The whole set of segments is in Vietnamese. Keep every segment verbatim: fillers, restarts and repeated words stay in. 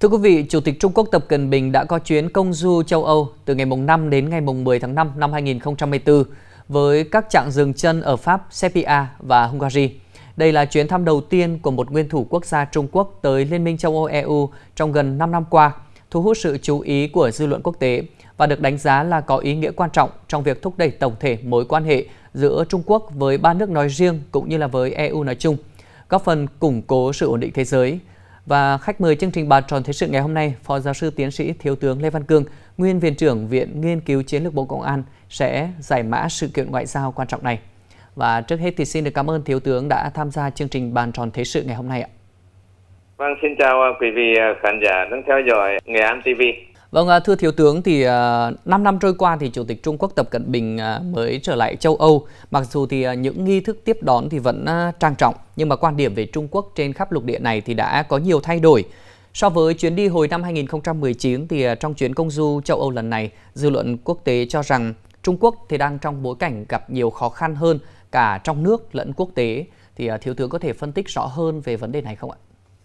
Thưa quý vị, Chủ tịch Trung Quốc Tập Cận Bình đã có chuyến công du châu Âu từ ngày năm đến ngày mười tháng năm năm hai nghìn không trăm hai mươi tư với các chặng dừng chân ở Pháp, Serbia và Hungary. Đây là chuyến thăm đầu tiên của một nguyên thủ quốc gia Trung Quốc tới Liên minh châu Âu E U trong gần năm năm qua, thu hút sự chú ý của dư luận quốc tế và được đánh giá là có ý nghĩa quan trọng trong việc thúc đẩy tổng thể mối quan hệ giữa Trung Quốc với ba nước nói riêng cũng như là với E U nói chung, góp phần củng cố sự ổn định thế giới. Và khách mời chương trình bàn tròn thế sự ngày hôm nay, Phó Giáo sư Tiến sĩ Thiếu tướng Lê Văn Cương, Nguyên Viện trưởng Viện Nghiên cứu Chiến lược Bộ Công an sẽ giải mã sự kiện ngoại giao quan trọng này. Và trước hết thì xin được cảm ơn Thiếu tướng đã tham gia chương trình bàn tròn thế sự ngày hôm nay ạ. Vâng, xin chào quý vị khán giả đang theo dõi Nghệ An ti vi. Vâng, thưa Thiếu tướng, thì uh, năm năm trôi qua thì Chủ tịch Trung Quốc Tập Cận Bình uh, mới trở lại châu Âu. Mặc dù thì uh, những nghi thức tiếp đón thì vẫn uh, trang trọng, nhưng mà quan điểm về Trung Quốc trên khắp lục địa này thì đã có nhiều thay đổi. So với chuyến đi hồi năm hai nghìn không trăm mười chín thì uh, trong chuyến công du châu Âu lần này, dư luận quốc tế cho rằng Trung Quốc thì đang trong bối cảnh gặp nhiều khó khăn hơn cả trong nước lẫn quốc tế. Thì uh, Thiếu tướng có thể phân tích rõ hơn về vấn đề này không ạ?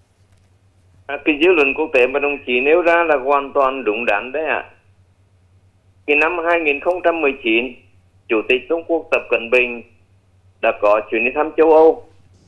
À, cái dư luận quốc tế mà đồng chí nêu ra là hoàn toàn đúng đắn đấy ạ. À. Cái năm hai nghìn không trăm mười chín, Chủ tịch Trung Quốc Tập Cận Bình đã có chuyến đi thăm châu Âu.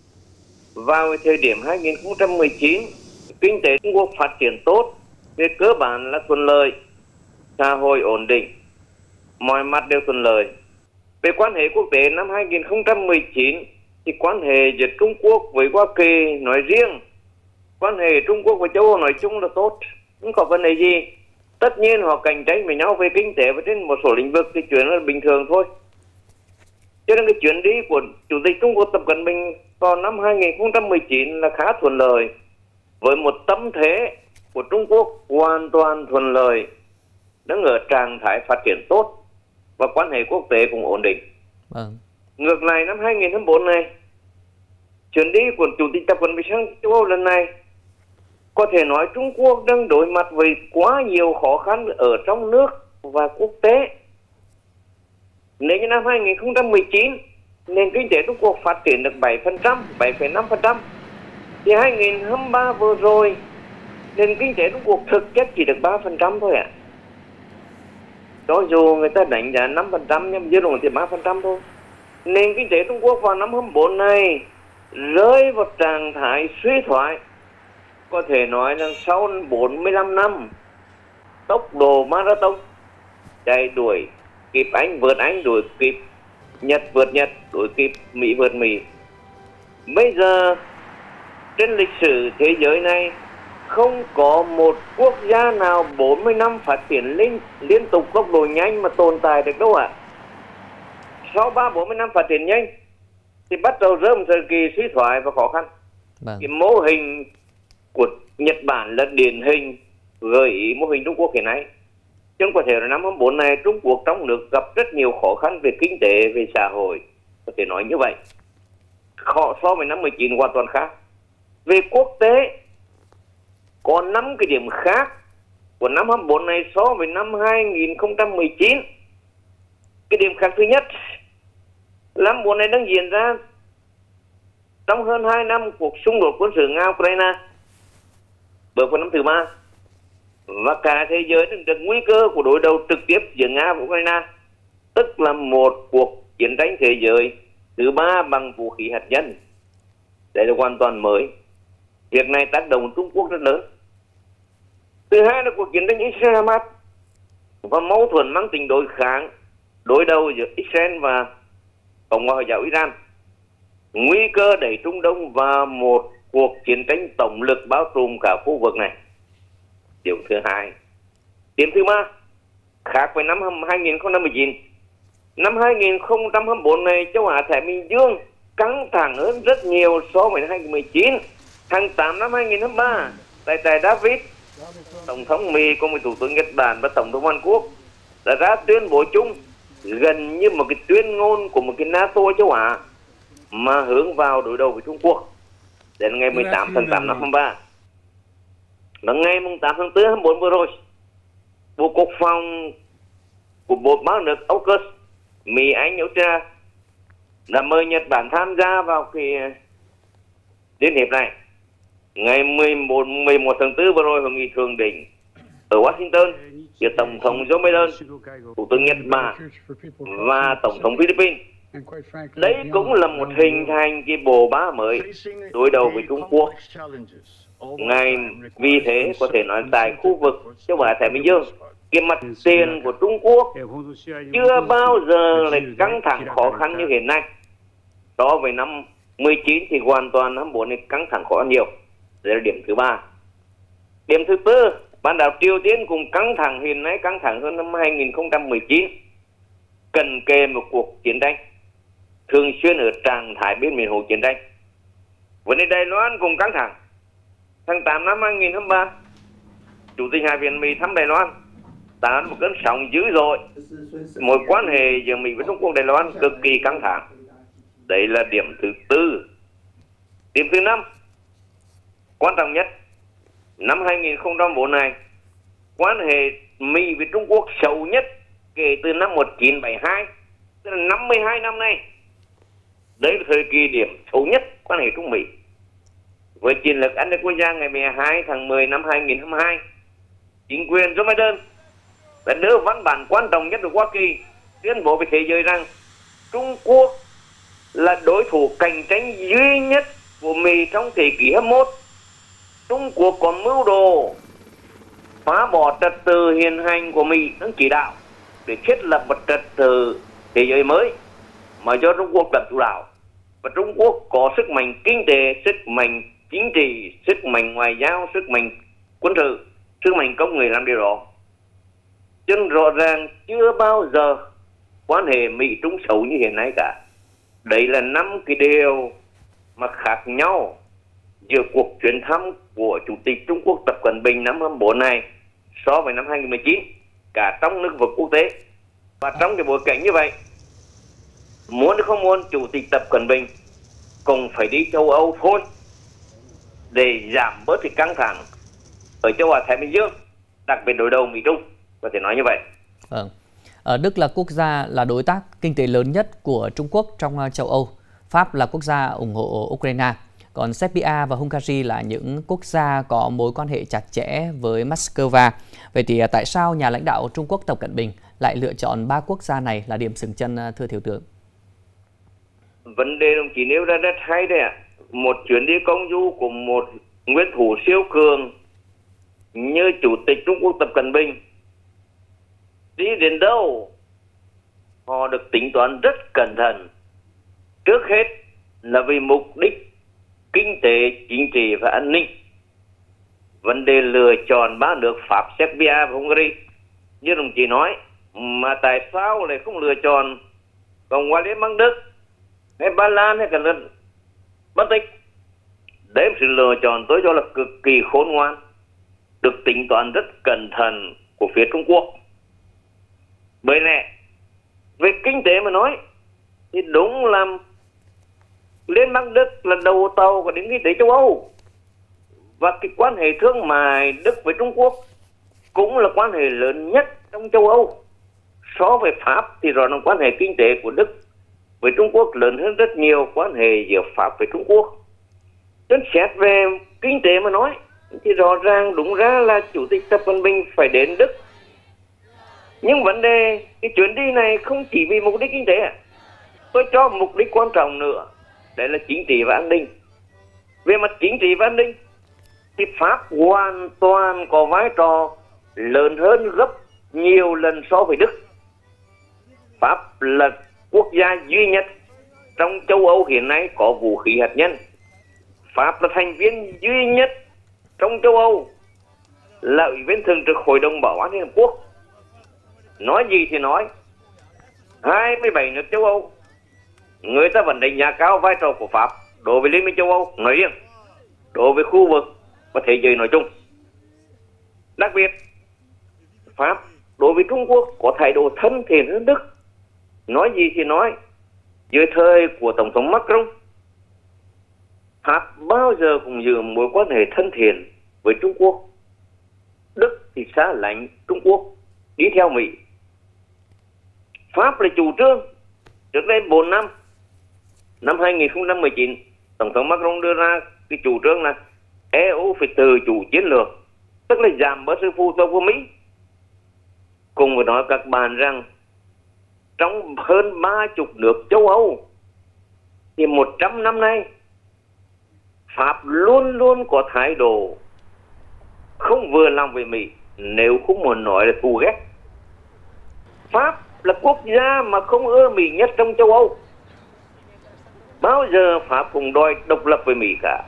Vào thời điểm hai nghìn không trăm mười chín, kinh tế Trung Quốc phát triển tốt, về cơ bản là thuận lợi, xã hội ổn định, mọi mặt đều thuận lợi. Về quan hệ quốc tế năm hai nghìn không trăm mười chín, thì quan hệ giữa Trung Quốc với Hoa Kỳ nói riêng, quan hệ Trung Quốc và châu Âu nói chung là tốt, không có vấn đề gì. Tất nhiên họ cạnh tranh với nhau về kinh tế và trên một số lĩnh vực thì chuyện là bình thường thôi. Cho nên cái chuyến đi của Chủ tịch Trung Quốc Tập Cận Bình vào năm hai nghìn không trăm mười chín là khá thuận lợi, với một tâm thế của Trung Quốc hoàn toàn thuận lợi, đang ở trạng thái phát triển tốt và quan hệ quốc tế cũng ổn định. Vâng. Ngược lại năm hai nghìn không trăm bốn này, chuyến đi của Chủ tịch Tập Cận Bình sang châu Âu lần này, có thể nói Trung Quốc đang đối mặt với quá nhiều khó khăn ở trong nước và quốc tế. Nếu như năm hai nghìn không trăm mười chín, nền kinh tế Trung Quốc phát triển được bảy phần trăm, bảy phẩy năm phần trăm, thì hai nghìn không trăm hai mươi ba vừa rồi, nền kinh tế Trung Quốc thực chất chỉ được ba phần trăm thôi ạ. À. Cho dù người ta đánh giá năm phần trăm nhưng dư luận thì ba phần trăm thôi. Nền kinh tế Trung Quốc vào năm hai nghìn không trăm hai mươi bốn này rơi vào trạng thái suy thoái. Có thể nói là sau bốn mươi lăm năm tốc độ marathon chạy đuổi kịp Anh, vượt Anh, đuổi kịp Nhật, vượt Nhật, đuổi kịp Mỹ, vượt Mỹ. Bây giờ trên lịch sử thế giới này không có một quốc gia nào bốn mươi năm phát triển liên, liên tục tốc độ nhanh mà tồn tại được đâu ạ. À. Sau ba bốn mươi năm phát triển nhanh thì bắt đầu rơi một thời kỳ suy thoái và khó khăn. Vâng. Cái mô hình của Nhật Bản là điển hình gợi ý mô hình Trung Quốc hiện nay. Chứ có thể là năm hai nghìn không trăm hai mươi bốn này Trung Quốc trong nước gặp rất nhiều khó khăn về kinh tế, về xã hội. Có thể nói như vậy. Khó so với năm mười chín hoàn toàn khác. Về quốc tế, có năm cái điểm khác của năm hai nghìn không trăm hai mươi bốn này so với năm hai nghìn không trăm mười chín. Cái điểm khác thứ nhất, năm bốn này đang diễn ra trong hơn hai năm cuộc xung đột quân sự Nga-Ukraine, bước vào năm thứ ba, và cả thế giới đang được nguy cơ của đối đầu trực tiếp giữa Nga và Ukraine, tức là một cuộc chiến tranh thế giới thứ ba bằng vũ khí hạt nhân. Đây là hoàn toàn mới. Việc này tác động Trung Quốc rất lớn. Thứ hai là cuộc chiến tranh Israel-Hamas và mâu thuẫn mang tính đối kháng, đối đầu giữa Israel và Cộng hòa Hồi giáo Iran. Nguy cơ đẩy Trung Đông vào một cuộc chiến tranh tổng lực bao trùm cả khu vực này. Điểm thứ hai. Điểm thứ ba, khác với năm hai nghìn không trăm mười chín, năm hai nghìn không trăm hai mươi bốn này châu Á Thái Bình Dương căng thẳng hơn rất nhiều so với năm hai nghìn không trăm mười chín. Tháng tám năm hai nghìn không trăm hai mươi ba, tại trại David, Tổng thống Mỹ cùng với Thủ tướng Nhật Bản và Tổng thống Hàn Quốc đã ra tuyên bố chung gần như một cái tuyên ngôn của một cái NATO châu Á mà hướng vào đối đầu với Trung Quốc đến ngày mười tám tháng tám năm hai nghìn không trăm hai mươi ba. Và ngày tám tháng tư năm hai nghìn không trăm hai mươi bốn vừa rồi, Bộ Quốc phòng của bộ ba nước AUKUS, Mỹ, Anh, Australia đã mời Nhật Bản tham gia vào cái liên hiệp này. Ngày mười một, mười một tháng tư vừa rồi, hội nghị thượng đỉnh ở Washington giữa Tổng thống Joe Biden, Thủ tướng Nhật Bản và Tổng thống Philippines. Đấy cũng là một hình thành cái bộ ba mới đối đầu với Trung Quốc. Ngày vì thế có thể nói tại khu vực châu Á Thái Bình Dương, cái mặt tiền của Trung Quốc chưa bao giờ lại căng thẳng khó khăn như hiện nay. So với năm mười chín thì hoàn toàn năm bốn này căng thẳng khó khăn nhiều. Đây là điểm thứ ba. Điểm thứ tư, bán đảo Triều Tiên cũng căng thẳng, hiện nay căng thẳng hơn năm hai nghìn không trăm mười chín, cần kề một cuộc chiến tranh thường xuyên ở trạng thái bên miền hồ chiến tranh. Vấn đề Đài Loan cũng căng thẳng. Tháng tám năm hai nghìn không trăm ba, Chủ tịch Hạ viện Mỹ thăm Đài Loan, tạo một cơn sóng dữ dội. Mối quan hệ giữa Mỹ với Trung Quốc Đài Loan cực kỳ căng thẳng. Đấy là điểm thứ tư. Điểm thứ năm, quan trọng nhất, năm hai nghìn không trăm bốn này, quan hệ Mỹ với Trung Quốc xấu nhất kể từ năm một nghìn chín trăm bảy mươi hai, tức là năm mươi hai năm nay. Đấy là thời kỳ điểm xấu nhất quan hệ Trung Mỹ. Với chiến lược an ninh quốc gia ngày mười hai tháng mười năm hai nghìn không trăm hai, chính quyền Joe Biden đã đưa văn bản quan trọng nhất của Hoa Kỳ tuyên bố với thế giới rằng Trung Quốc là đối thủ cạnh tranh duy nhất của Mỹ trong thế kỷ hai mươi mốt. Trung Quốc có mưu đồ phá bỏ trật tự hiện hành của Mỹ đang chỉ đạo để thiết lập một trật tự thế giới mới mà do Trung Quốc làm chủ đạo. Và Trung Quốc có sức mạnh kinh tế, sức mạnh chính trị, sức mạnh ngoại giao, sức mạnh quân sự, sức mạnh công nghệ làm điều đó. Chân rõ ràng chưa bao giờ quan hệ Mỹ-Trung xấu như hiện nay cả. Đấy là năm cái điều mà khác nhau giữa cuộc chuyến thăm của Chủ tịch Trung Quốc Tập Cận Bình năm hai mươi bốn này so với năm hai nghìn không trăm mười chín, cả trong lĩnh vực quốc tế. Và trong cái bối cảnh như vậy, muốn hay không muốn, Chủ tịch Tập Cận Bình cũng phải đi châu Âu thôi để giảm bớt cái căng thẳng ở châu Á Thái Bình Dương, đặc biệt đối đầu Mỹ Trung, có thể nói như vậy. Vâng. Đức là quốc gia là đối tác kinh tế lớn nhất của Trung Quốc trong châu Âu. Pháp là quốc gia ủng hộ Ukraine. Còn Serbia và Hungary là những quốc gia có mối quan hệ chặt chẽ với Moscow. Vậy thì tại sao nhà lãnh đạo Trung Quốc Tập Cận Bình lại lựa chọn ba quốc gia này là điểm dừng chân, thưa Thiếu tướng? Vấn đề đồng chí nêu ra rất hay đấy ạ. Một chuyến đi công du của một nguyên thủ siêu cường như Chủ tịch Trung Quốc Tập Cận Bình, đi đến đâu họ được tính toán rất cẩn thận. Trước hết là vì mục đích kinh tế, chính trị và an ninh. Vấn đề lựa chọn ba nước Pháp, Serbia và Hungary như đồng chí nói, mà tại sao lại không lựa chọn Cộng hòa Liên bang Đức hay Ba Lan hay cả lần Baltic? Đấy là sự lựa chọn tôi cho là cực kỳ khôn ngoan, được tính toán rất cẩn thận của phía Trung Quốc. Bởi lẽ về kinh tế mà nói thì đúng là Liên bang Đức là đầu tàu của nền kinh tế châu Âu, và cái quan hệ thương mại Đức với Trung Quốc cũng là quan hệ lớn nhất trong châu Âu. So với Pháp thì rõ ràng quan hệ kinh tế của Đức với Trung Quốc lớn hơn rất nhiều quan hệ giữa Pháp với Trung Quốc. Nên xét về kinh tế mà nói thì rõ ràng đúng ra là Chủ tịch Tập Cận Bình phải đến Đức. Nhưng vấn đề cái chuyến đi này không chỉ vì mục đích kinh tế à. Tôi cho mục đích quan trọng nữa, đấy là chính trị và an ninh. Về mặt chính trị và an ninh thì Pháp hoàn toàn có vai trò lớn hơn gấp nhiều lần so với Đức. Pháp là quốc gia duy nhất trong châu Âu hiện nay có vũ khí hạt nhân. Pháp là thành viên duy nhất trong châu Âu là Ủy viên thường trực Hội đồng Bảo an Liên Hợp Quốc. Nói gì thì nói, hai mươi bảy nước châu Âu, người ta vẫn đánh giá cao vai trò của Pháp đối với Liên minh châu Âu nói riêng, đối với khu vực và thế giới nói chung. Đặc biệt, Pháp đối với Trung Quốc có thái độ thân thiện hơn Đức. Nói gì thì nói, dưới thời của Tổng thống Macron, Pháp bao giờ cũng giữ mối quan hệ thân thiện với Trung Quốc. Đức thì xa lánh Trung Quốc, đi theo Mỹ. Pháp là chủ trương trước đây bốn năm, năm hai nghìn không trăm mười chín, Tổng thống Macron đưa ra cái chủ trương là e u phải tự chủ chiến lược, tức là giảm bớt sự phụ thuộc của Mỹ. Cùng với nói các bạn rằng trong hơn ba chục nước châu Âu thì một trăm năm nay Pháp luôn luôn có thái độ không vừa lòng với Mỹ, nếu không muốn nói là thù ghét. Pháp là quốc gia mà không ưa Mỹ nhất trong châu Âu. Bao giờ Pháp cũng đòi độc lập với Mỹ cả.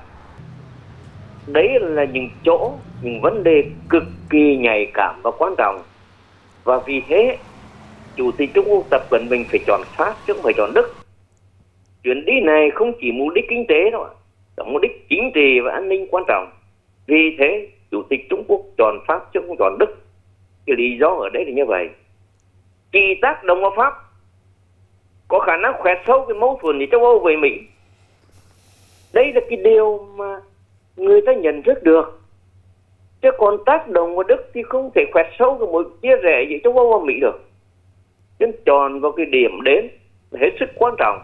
Đấy là những chỗ, những vấn đề cực kỳ nhạy cảm và quan trọng. Và vì thế, Chủ tịch Trung Quốc Tập Cận Bình phải chọn Pháp chứ không phải chọn Đức. Chuyến đi này không chỉ mục đích kinh tế đâu, mà mục đích chính trị và an ninh quan trọng. Vì thế, Chủ tịch Trung Quốc chọn Pháp chứ không chọn Đức. Cái lý do ở đây là như vậy. Kỳ tác động vào Pháp có khả năng khoét sâu cái mâu thuẫn ở châu Âu với Mỹ. Đây là cái điều mà người ta nhận thức được. Chứ còn tác động vào Đức thì không thể khoét sâu cái mối chia rẽ giữa châu Âu và Mỹ được. Nên chọn vào cái điểm đến là hết sức quan trọng.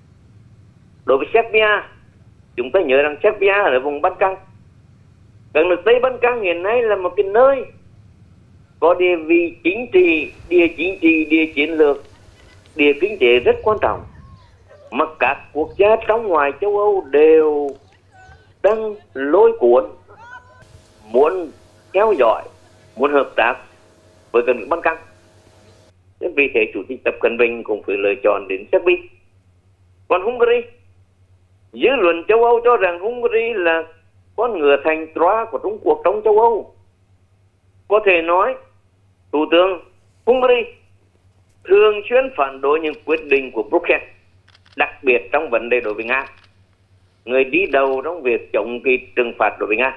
Đối với Serbia, chúng ta nhớ rằng Serbia ở vùng Ban Căng. Các nước Tây Ban Căng hiện nay là một cái nơi có địa vị chính trị, địa chính trị, địa chiến lược, địa kinh tế rất quan trọng. Mà các quốc gia trong ngoài châu Âu đều đang lôi cuốn, muốn theo dõi, muốn hợp tác với các nước Ban Căng. Nên vì thế Chủ tịch Tập Cận Bình cũng phải lựa chọn đến Serbia. Còn Hungary, dư luận châu Âu cho rằng Hungary là con ngựa thành Troa của Trung Quốc trong châu Âu. Có thể nói, Thủ tướng Hungary thường xuyên phản đối những quyết định của Bruxelles, đặc biệt trong vấn đề đối với Nga. Người đi đầu trong việc chống kỳ trừng phạt đối với Nga.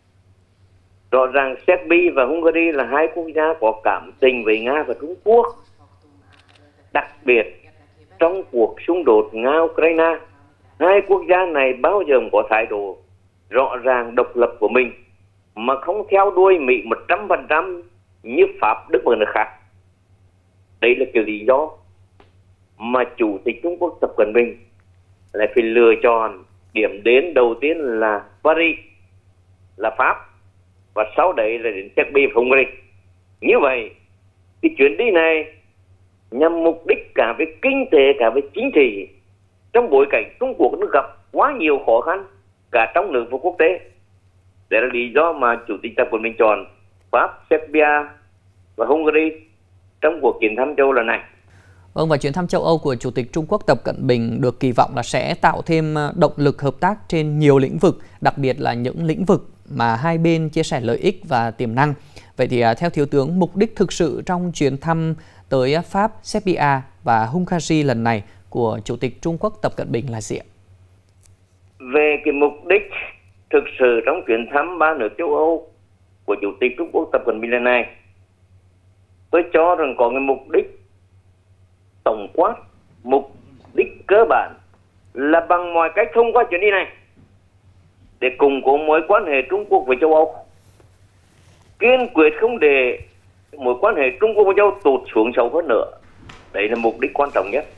Rõ ràng Serbia và Hungary là hai quốc gia có cảm tình với Nga và Trung Quốc. Đặc biệt trong cuộc xung đột Nga-Ukraine, hai quốc gia này bao giờ cũng có thái độ rõ ràng độc lập của mình, mà không theo đuôi Mỹ một trăm phần trăm như Pháp, Đức và nước khác. Đấy là cái lý do mà Chủ tịch Trung Quốc Tập Cận Bình lại phải lựa chọn điểm đến đầu tiên là Paris, là Pháp, và sau đấy là đến Serbia và Hungary. Như vậy, cái chuyến đi này nhằm mục đích cả về kinh tế, cả về chính trị, trong bối cảnh Trung Quốc nó gặp quá nhiều khó khăn cả trong nước và quốc tế. Đấy là lý do mà Chủ tịch Tập Cận Bình chọn Pháp, Serbia và Hungary trong cuộc chuyến thăm châu Âu lần này. Vâng, và chuyến thăm châu Âu của Chủ tịch Trung Quốc Tập Cận Bình được kỳ vọng là sẽ tạo thêm động lực hợp tác trên nhiều lĩnh vực, đặc biệt là những lĩnh vực mà hai bên chia sẻ lợi ích và tiềm năng. Vậy thì theo Thiếu tướng, mục đích thực sự trong chuyến thăm tới Pháp, Serbia và Hungary lần này của Chủ tịch Trung Quốc Tập Cận Bình là gì ạ? Về cái mục đích thực sự trong chuyến thăm ba nước châu Âu của Chủ tịch Trung Quốc Tập Cận Bình lần này, tôi cho rằng có cái mục đích tổng quát, mục đích cơ bản là bằng mọi cách thông qua chuyến đi này để củng cố mối quan hệ Trung Quốc với châu Âu, kiên quyết không để mối quan hệ Trung Quốc với châu Âu tụt xuống sâu hơn nữa. Đấy là mục đích quan trọng nhất.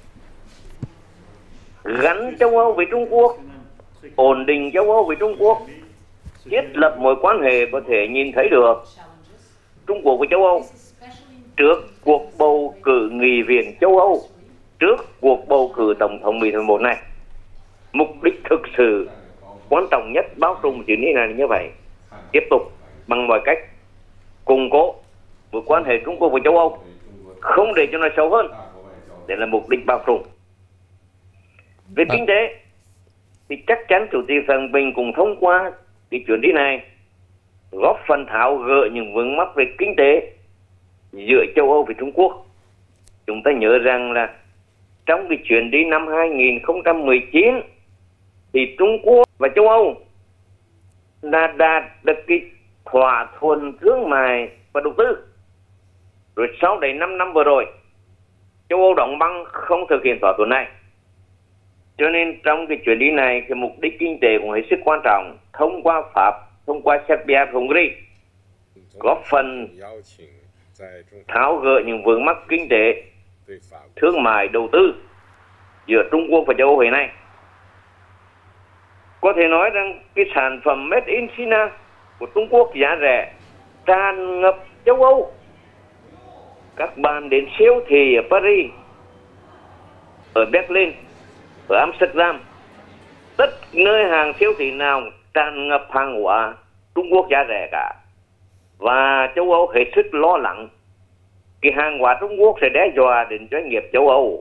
Gắn châu Âu với Trung Quốc, ổn định châu Âu với Trung Quốc, thiết lập mối quan hệ có thể nhìn thấy được Trung Quốc với châu Âu trước cuộc bầu cử nghị viện châu Âu, trước cuộc bầu cử tổng thống Mỹ tháng một này. Mục đích thực sự quan trọng nhất bao trùm chuyến đi này là như vậy. Tiếp tục bằng mọi cách củng cố mối quan hệ Trung Quốc với châu Âu, không để cho nó xấu hơn. Đây là mục đích bao trùm. Về kinh tế thì chắc chắn Chủ tịch Tập Cận Bình cũng thông qua cái chuyến đi này góp phần tháo gỡ những vướng mắc về kinh tế giữa châu Âu và Trung Quốc. Chúng ta nhớ rằng là trong cái chuyến đi năm hai nghìn không trăm mười chín thì Trung Quốc và châu Âu đã đạt được cái thỏa thuận thương mại và đầu tư. Rồi sau đấy năm năm vừa rồi, châu Âu đóng băng không thực hiện thỏa thuận này. Cho nên trong cái chuyến đi này, cái mục đích kinh tế cũng hết sức quan trọng, thông qua Pháp, thông qua Serbia và Hungary, góp phần tháo gỡ những vướng mắc kinh tế, thương mại, đầu tư giữa Trung Quốc và châu Âu hiện nay. Có thể nói rằng cái sản phẩm Made in China của Trung Quốc giá rẻ tràn ngập châu Âu. Các bạn đến siêu thị ở Paris, ở Berlin, ở Amsterdam, tất nơi hàng siêu thị nào tràn ngập hàng hóa Trung Quốc giá rẻ cả. Và châu Âu hết sức lo lắng cái hàng hóa Trung Quốc sẽ đe dọa đến doanh nghiệp châu Âu.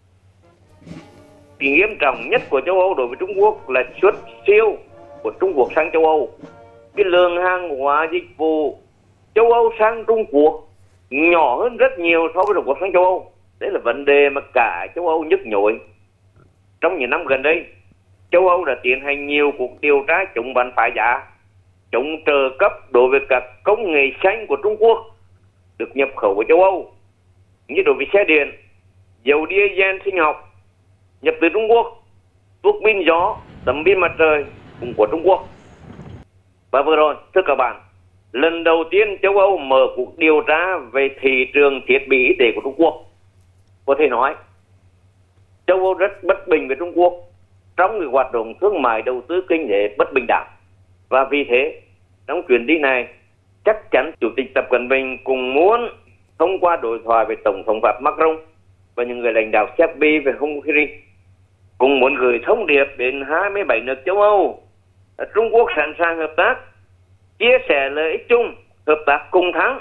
Cái nghiêm trọng nhất của châu Âu đối với Trung Quốc là xuất siêu của Trung Quốc sang châu Âu. Cái lượng hàng hóa dịch vụ châu Âu sang Trung Quốc nhỏ hơn rất nhiều so với Trung Quốc sang châu Âu. Đấy là vấn đề mà cả châu Âu nhức nhối. Trong những năm gần đây, châu Âu đã tiến hành nhiều cuộc điều tra chống bán phá giá, chống trợ cấp đối với các công nghệ xanh của Trung Quốc được nhập khẩu của châu Âu, như đối với xe điện, dầu diesel sinh học nhập từ Trung Quốc, thuốc pin gió, tấm pin mặt trời cũng của Trung Quốc. Và vừa rồi, thưa các bạn, lần đầu tiên châu Âu mở cuộc điều tra về thị trường thiết bị y tế của Trung Quốc. Có thể nói, châu Âu rất bất bình với Trung Quốc trong cái hoạt động thương mại đầu tư kinh tế bất bình đẳng. Và vì thế, trong chuyến đi này, chắc chắn Chủ tịch Tập Cận Bình cùng muốn thông qua đối thoại với Tổng thống Pháp Macron và những người lãnh đạo Serbia và Hungary, cùng muốn gửi thông điệp đến hai mươi bảy nước châu Âu là Trung Quốc sẵn sàng hợp tác, chia sẻ lợi ích chung, hợp tác cùng thắng.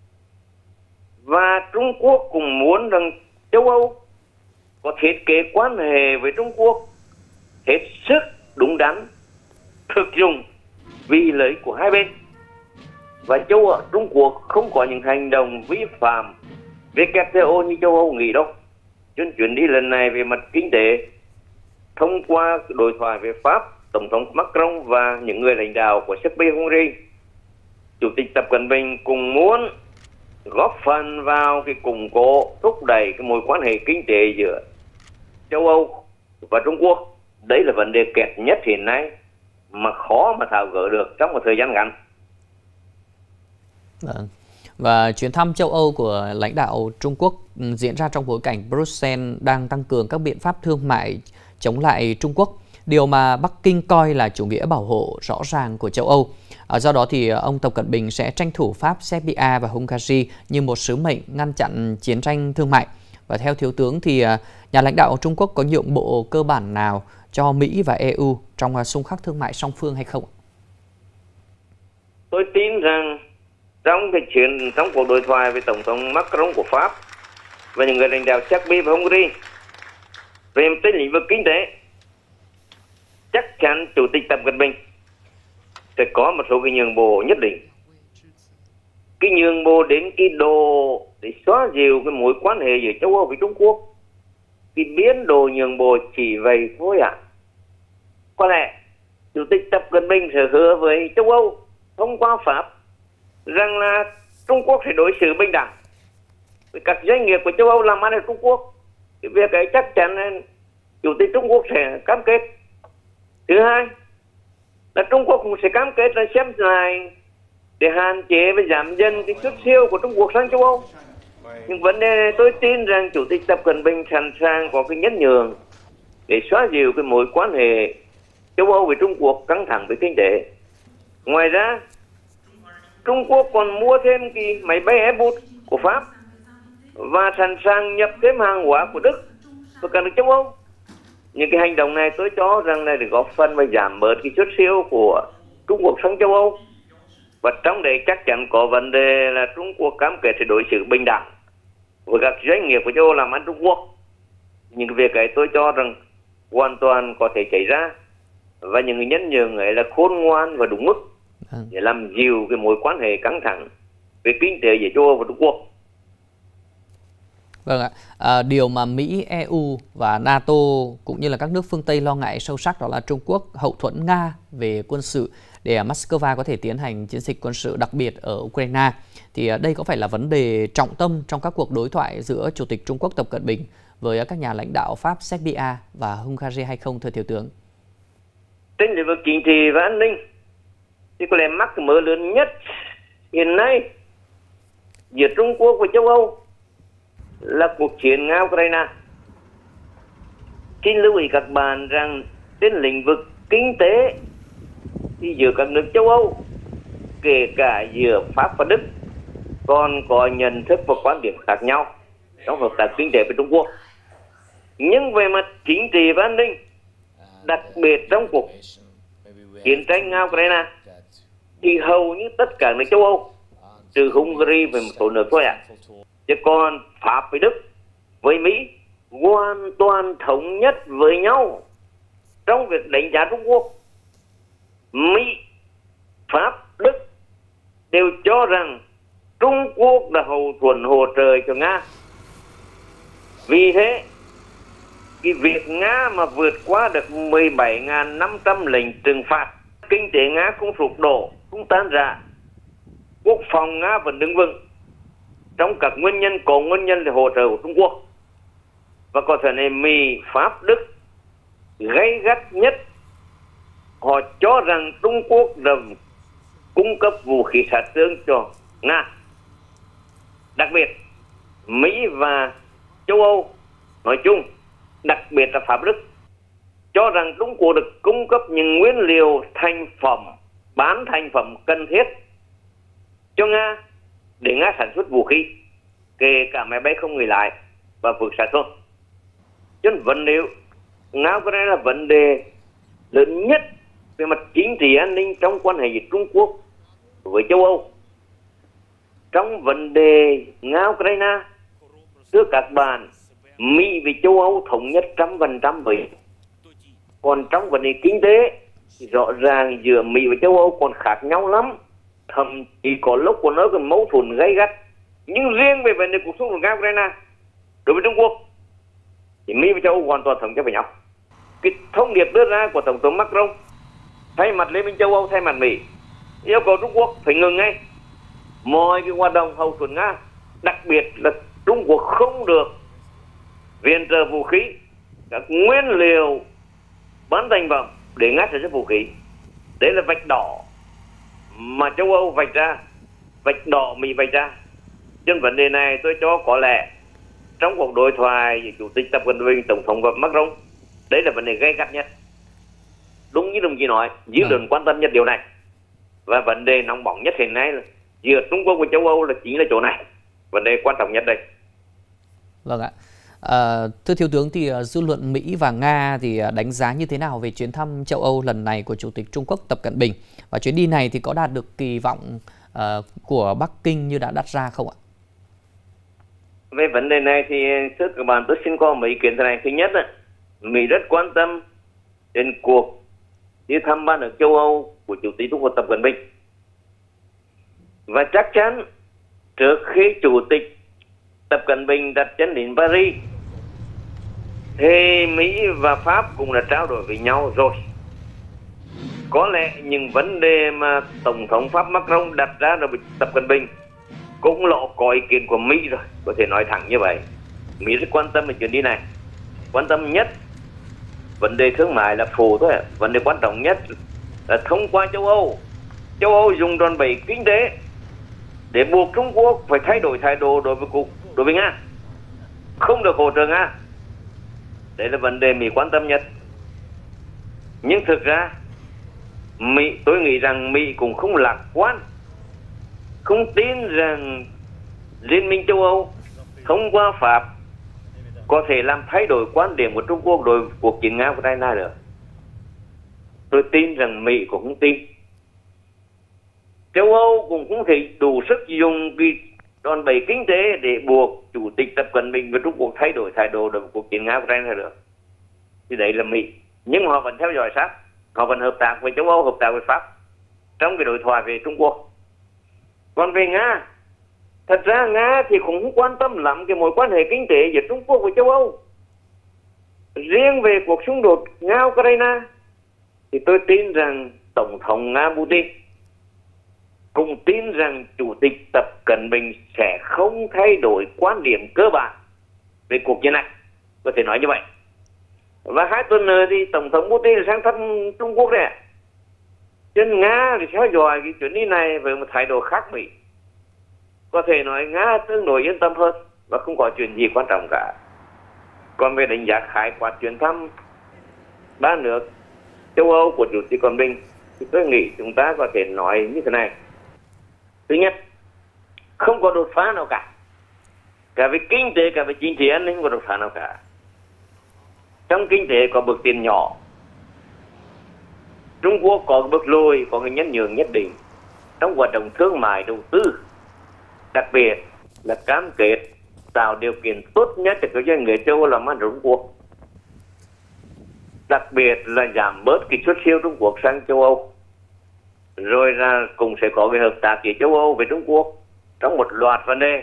Và Trung Quốc cũng muốn rằng châu Âu có thiết kế quan hệ với Trung Quốc hết sức đúng đắn, thực dụng vì lợi ích của hai bên. Và châu Âu, Trung Quốc không có những hành động vi phạm vê kép tê o như châu Âu nghĩ đâu. Trên chuyến đi lần này về mặt kinh tế, thông qua đối thoại với Pháp, Tổng thống Macron và những người lãnh đạo của Serbia, Hungary, Chủ tịch Tập Cận Bình cùng muốn góp phần vào cái củng cố, thúc đẩy cái mối quan hệ kinh tế giữa châu Âu và Trung Quốc. Đấy là vấn đề kẹt nhất hiện nay mà khó mà tháo gỡ được trong một thời gian ngắn. Vâng. Và chuyến thăm châu Âu của lãnh đạo Trung Quốc diễn ra trong bối cảnh Bruxelles đang tăng cường các biện pháp thương mại chống lại Trung Quốc, điều mà Bắc Kinh coi là chủ nghĩa bảo hộ rõ ràng của châu Âu. À, do đó thì ông Tập Cận Bình sẽ tranh thủ Pháp, Serbia và Hungary như một sứ mệnh ngăn chặn chiến tranh thương mại. Và theo Thiếu tướng thì nhà lãnh đạo Trung Quốc có nhượng bộ cơ bản nào cho Mỹ và e u trong xung khắc thương mại song phương hay không? Tôi tin rằng trong cái chuyện trong cuộc đối thoại với Tổng thống Macron của Pháp và những người lãnh đạo Serbia và Hungary về trên lĩnh vực kinh tế, chắc chắn Chủ tịch Tập Cận Bình sẽ có một số cái nhượng bộ nhất định. Cái nhượng bộ đến cái độ để xóa dịu cái mối quan hệ giữa châu Âu với Trung Quốc. Cái biến đồ nhượng bộ chỉ vậy thôi ạ. À. Có lẽ Chủ tịch Tập Cận Bình sẽ hứa với châu Âu thông qua Pháp rằng là Trung Quốc sẽ đối xử bình đẳng với các doanh nghiệp của châu Âu làm ăn ở Trung Quốc. Cái việc ấy chắc chắn là Chủ tịch Trung Quốc sẽ cam kết. Thứ hai là Trung Quốc cũng sẽ cam kết là xem lại để hạn chế và giảm dần cái xuất siêu của Trung Quốc sang châu Âu. Nhưng vấn đề này tôi tin rằng Chủ tịch Tập Cận Bình sẵn sàng có cái nhân nhường để xóa dịu cái mối quan hệ châu Âu với Trung Quốc căng thẳng với kinh tế. Ngoài ra, Trung Quốc còn mua thêm cái máy bay Airbus của Pháp và sẵn sàng nhập thêm hàng hóa của Đức và cả nước châu Âu. Những cái hành động này tôi cho rằng là để góp phần và giảm bớt cái xuất siêu của Trung Quốc sang châu Âu. Và trong đấy chắc chắn có vấn đề là Trung Quốc cam kết sẽ đối xử bình đẳng với các doanh nghiệp của châu Âu làm ăn Trung Quốc. Những việc ấy tôi cho rằng hoàn toàn có thể xảy ra. Và những nhân nhượng ấy là khôn ngoan và đúng mức để làm dịu cái mối quan hệ căng thẳng về kinh tế giữa châu Âu và Trung Quốc. Vâng ạ, à, điều mà Mỹ, e u và NATO cũng như là các nước phương Tây lo ngại sâu sắc đó là Trung Quốc hậu thuẫn Nga về quân sự để Moscow có thể tiến hành chiến dịch quân sự đặc biệt ở Ukraine. Thì đây có phải là vấn đề trọng tâm trong các cuộc đối thoại giữa Chủ tịch Trung Quốc Tập Cận Bình với các nhà lãnh đạo Pháp, Serbia và Hungary hay không, thưa Thiếu tướng? Trên lĩnh vực chính trị và an ninh thì có lẽ mắc mớ lớn nhất hiện nay giữa Trung Quốc và châu Âu là cuộc chiến Nga-Ukraine. Xin lưu ý các bạn rằng trên lĩnh vực kinh tế thì giữa các nước châu Âu, kể cả giữa Pháp và Đức, còn có nhận thức và quan điểm khác nhau trong hợp tác kinh tế với Trung Quốc. Nhưng về mặt chính trị và an ninh, đặc biệt trong cuộc chiến tranh Nga Ukraine, thì hầu như tất cả nước châu Âu trừ Hungary và một số nước thôi ạ, à. Chứ còn Pháp với Đức với Mỹ hoàn toàn thống nhất với nhau trong việc đánh giá Trung Quốc. Mỹ, Pháp, Đức đều cho rằng Trung Quốc đã hậu thuẫn hỗ trợ cho Nga. Vì thế, cái việc Nga mà vượt qua được mười bảy nghìn năm trăm lệnh trừng phạt, kinh tế Nga không sụp đổ, không tan rã, quốc phòng Nga vẫn đứng vững. Trong các nguyên nhân có nguyên nhân để hỗ trợ của Trung Quốc. Và có thể này Mỹ, Pháp, Đức gay gắt nhất, họ cho rằng Trung Quốc đã cung cấp vũ khí sát thương cho Nga. Đặc biệt Mỹ và châu Âu nói chung, đặc biệt là Pháp, Đức, cho rằng Trung Quốc được cung cấp những nguyên liệu thành phẩm, bán thành phẩm cần thiết cho Nga để Nga sản xuất vũ khí, kể cả máy bay không người lái và vượt xa thôi. Cho nên vấn đề Nga Ukraine là vấn đề lớn nhất về mặt chính trị an ninh trong quan hệ giữa Trung Quốc với châu Âu. Trong vấn đề Nga Ukraine, thưa các bạn, Mỹ và châu Âu thống nhất trăm phần trăm với. Còn trong vấn đề kinh tế thì rõ ràng giữa Mỹ và châu Âu còn khác nhau lắm, thậm chí có lúc còn nói còn mâu thuẫn gay gắt. Nhưng riêng về vấn đề cuộc xung đột Nga Ukraine đối với Trung Quốc thì Mỹ và châu Âu hoàn toàn thống nhất với nhau. Cái thông điệp đưa ra của Tổng thống Macron thay mặt Liên minh châu Âu, thay mặt Mỹ, yêu cầu Trung Quốc phải ngừng ngay mọi cái hoạt động hậu thuẫn Nga, đặc biệt là Trung Quốc không được viện trợ vũ khí, các nguyên liệu bán thành phẩm để Nga sản xuất vũ khí. Đấy là vạch đỏ mà châu Âu vạch ra, vạch đỏ Mỹ vạch ra. Trên vấn đề này tôi cho có lẽ trong cuộc đối thoại với Chủ tịch Tập Cận Bình, Tổng thống và Macron, đấy là vấn đề gay gắt nhất. Đúng như đồng chí nói, dư luận quan tâm nhất điều này. Và vấn đề nóng bỏng nhất hiện nay là giữa Trung Quốc và châu Âu là chính là chỗ này. Vấn đề quan trọng nhất đây. Vâng ạ. À, thưa Thiếu tướng, thì uh, dư luận Mỹ và Nga thì uh, đánh giá như thế nào về chuyến thăm châu Âu lần này của Chủ tịch Trung Quốc Tập Cận Bình? Và chuyến đi này thì có đạt được kỳ vọng uh, của Bắc Kinh như đã đặt ra không ạ? Về vấn đề này thì thưa các bạn, tôi xin có mấy ý kiến thế này. Thứ nhất, Mỹ rất quan tâm đến cuộc đi thăm ba nước châu Âu của Chủ tịch Trung Quốc Tập Cận Bình. Và chắc chắn trước khi Chủ tịch Tập Cận Bình đặt chân đến Paris thì Mỹ và Pháp cũng đã trao đổi với nhau rồi. Có lẽ những vấn đề mà Tổng thống Pháp Macron đặt ra rồi với Tập Cận Bình cũng lộ có ý kiến của Mỹ rồi, có thể nói thẳng như vậy. Mỹ rất quan tâm về chuyến đi này. Quan tâm nhất vấn đề thương mại là phụ thôi, vấn đề quan trọng nhất là thông qua châu Âu. Châu Âu dùng đòn bẩy kinh tế để buộc Trung Quốc phải thay đổi thái độ đối với cuộc đối với Nga, không được hỗ trợ Nga. Đấy là vấn đề Mỹ quan tâm nhất. Nhưng thực ra Mỹ, tôi nghĩ rằng Mỹ cũng không lạc quan, không tin rằng Liên minh châu Âu thông qua Pháp có thể làm thay đổi quan điểm của Trung Quốc đối với cuộc chiến Nga Ukraine được. Tôi tin rằng Mỹ cũng không tin. Châu Âu cũng không thể đủ sức dùng cái đòn bẩy kinh tế để buộc Chủ tịch Tập Cận Bình và Trung Quốc thay đổi thái độ đối với cuộc chiến Nga Ukraine được. Thì đấy là Mỹ. Nhưng họ vẫn theo dõi sát, họ vẫn hợp tác với châu Âu, hợp tác với Pháp trong cái đối thoại về Trung Quốc. Còn về Nga, thật ra Nga thì cũng không quan tâm lắm cái mối quan hệ kinh tế giữa Trung Quốc và châu Âu. Riêng về cuộc xung đột Nga-Ukraine thì tôi tin rằng Tổng thống Nga Putin cũng tin rằng Chủ tịch Tập Cận Bình sẽ không thay đổi quan điểm cơ bản về cuộc chiến này, có thể nói như vậy. Và hai tuần nữa thì Tổng thống Putin sang thăm Trung Quốc đấy. Trên Nga thì theo dõi cái chuyến đi này với một thái độ khác biệt. Có thể nói Nga tương đối yên tâm hơn và không có chuyện gì quan trọng cả. Còn về đánh giá khái quát chuyến thăm ba nước châu Âu của Chủ tịch Tập Cận Bình thì tôi nghĩ chúng ta có thể nói như thế này. Thứ nhất, không có đột phá nào cả. Cả về kinh tế, cả về chính trị an ninh không có đột phá nào cả. Trong kinh tế có bước tiến nhỏ. Trung Quốc có bước lùi, có cái nhân nhượng nhất định trong hoạt động thương mại đầu tư. Đặc biệt là cam kết tạo điều kiện tốt nhất cho các doanh nghiệp châu Âu làm ăn ở Trung Quốc. Đặc biệt là giảm bớt cái xuất siêu Trung Quốc sang châu Âu. Rồi là cũng sẽ có cái hợp tác giữa châu Âu với Trung Quốc trong một loạt vấn đề,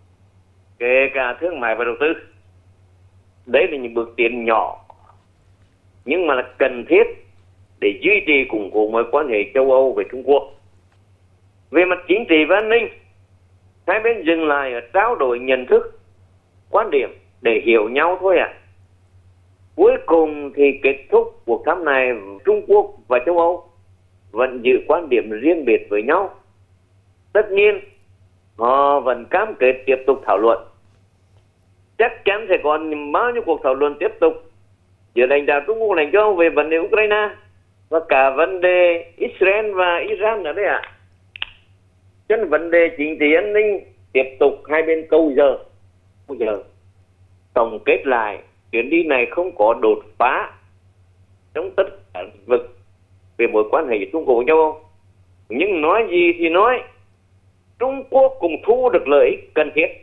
kể cả thương mại và đầu tư. Đấy là những bước tiến nhỏ, nhưng mà là cần thiết để duy trì củng cố mối quan hệ châu Âu với Trung Quốc. Về mặt chính trị và an ninh, hai bên dừng lại ở trao đổi nhận thức, quan điểm để hiểu nhau thôi ạ. À. Cuối cùng thì kết thúc cuộc thăm này, Trung Quốc và châu Âu vẫn giữ quan điểm riêng biệt với nhau. Tất nhiên, họ vẫn cam kết tiếp tục thảo luận. Chắc chắn sẽ còn bao nhiêu cuộc thảo luận tiếp tục giữa lãnh đạo Trung Quốc và lãnh đạo châu Âu về vấn đề Ukraine và cả vấn đề Israel và Iran nữa đấy ạ. À. Cho nên vấn đề chính trị an ninh tiếp tục hai bên câu giờ. Câu giờ. Tổng kết lại, chuyến đi này không có đột phá trong tất cả lĩnh vực về mối quan hệ giữa Trung Quốc và châu Âu. Nhưng nói gì thì nói, Trung Quốc cũng thu được lợi ích cần thiết.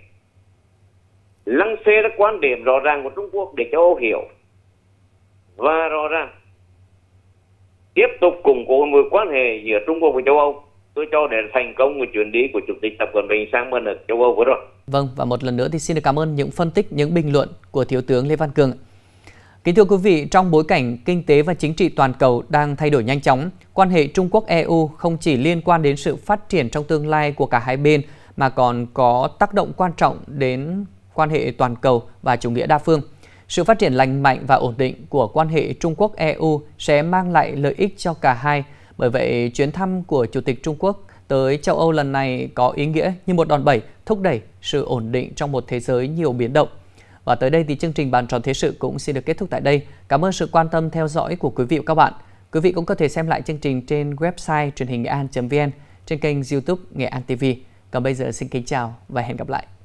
Lăng xê ra quan điểm rõ ràng của Trung Quốc để châu Âu hiểu. Và rõ ràng, tiếp tục củng cố mối quan hệ giữa Trung Quốc và châu Âu. Tôi cho để thành công của chuyến đi của Chủ tịch Tập Cận Bình sang bên ở châu Âu vừa rồi. Vâng, và một lần nữa thì xin được cảm ơn những phân tích, những bình luận của Thiếu tướng Lê Văn Cường. Kính thưa quý vị, trong bối cảnh kinh tế và chính trị toàn cầu đang thay đổi nhanh chóng, quan hệ Trung Quốc-e u không chỉ liên quan đến sự phát triển trong tương lai của cả hai bên mà còn có tác động quan trọng đến quan hệ toàn cầu và chủ nghĩa đa phương. Sự phát triển lành mạnh và ổn định của quan hệ Trung Quốc-e u sẽ mang lại lợi ích cho cả hai. Bởi vậy, chuyến thăm của Chủ tịch Trung Quốc tới châu Âu lần này có ý nghĩa như một đòn bẩy thúc đẩy sự ổn định trong một thế giới nhiều biến động. Và tới đây thì chương trình Bàn tròn thế sự cũng xin được kết thúc tại đây. Cảm ơn sự quan tâm theo dõi của quý vị và các bạn. Quý vị cũng có thể xem lại chương trình trên website truyền hình nghệ an chấm vn, trên kênh YouTube Nghệ An ti vi. Còn bây giờ xin kính chào và hẹn gặp lại.